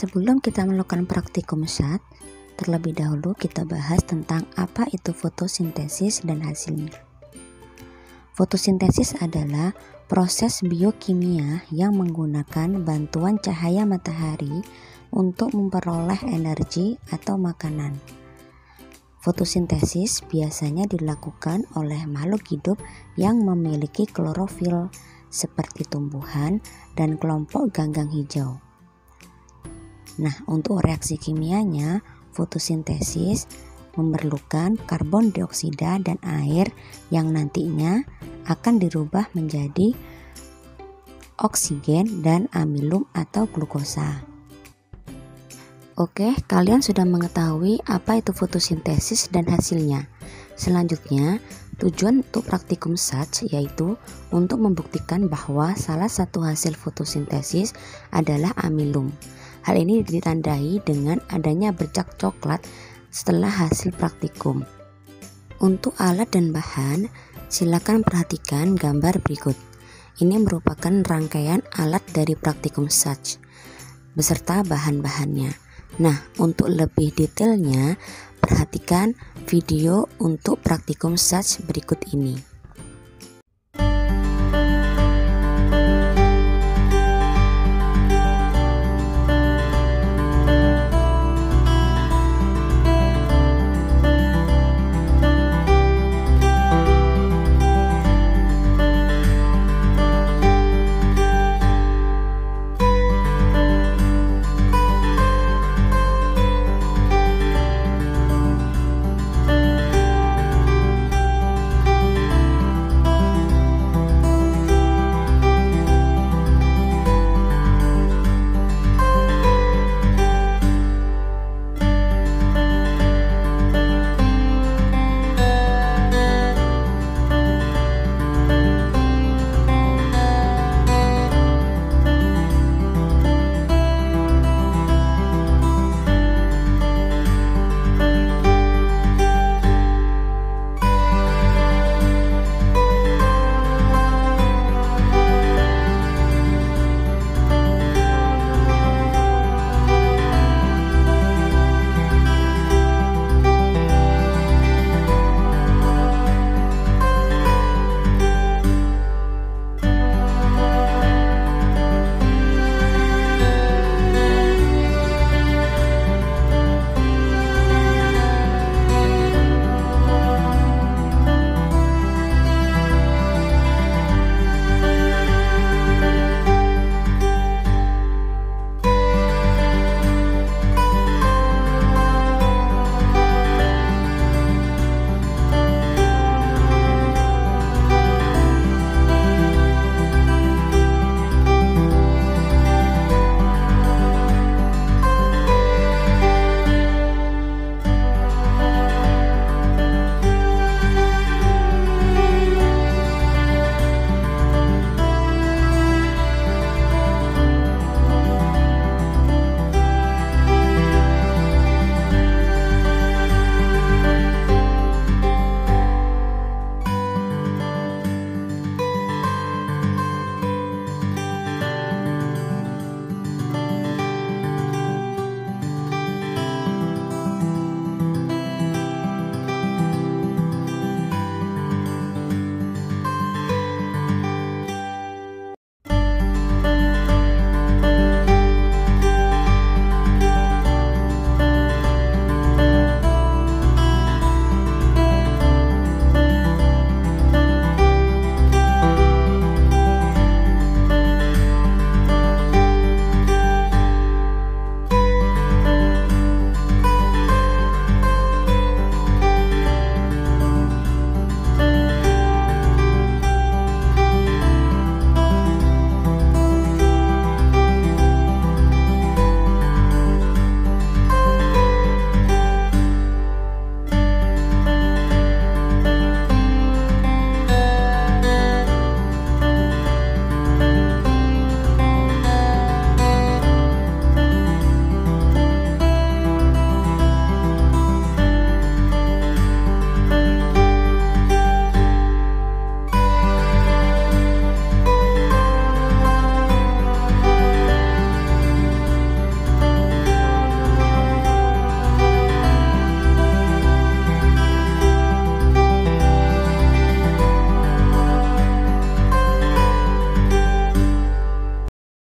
Sebelum kita melakukan praktikum SAT, terlebih dahulu kita bahas tentang apa itu fotosintesis dan hasilnya. Fotosintesis adalah proses biokimia yang menggunakan bantuan cahaya matahari untuk memperoleh energi atau makanan. Fotosintesis biasanya dilakukan oleh makhluk hidup yang memiliki klorofil seperti tumbuhan dan kelompok ganggang hijau. Nah, untuk reaksi kimianya, fotosintesis memerlukan karbon dioksida dan air yang nantinya akan dirubah menjadi oksigen dan amilum atau glukosa. Oke, kalian sudah mengetahui apa itu fotosintesis dan hasilnya. Selanjutnya, tujuan untuk praktikum SAT yaitu untuk membuktikan bahwa salah satu hasil fotosintesis adalah amilum. Hal ini ditandai dengan adanya bercak coklat setelah hasil praktikum. Untuk alat dan bahan, silakan perhatikan gambar berikut. Ini merupakan rangkaian alat dari praktikum SAT beserta bahan-bahannya. Nah, untuk lebih detailnya, perhatikan video untuk praktikum SAT berikut ini.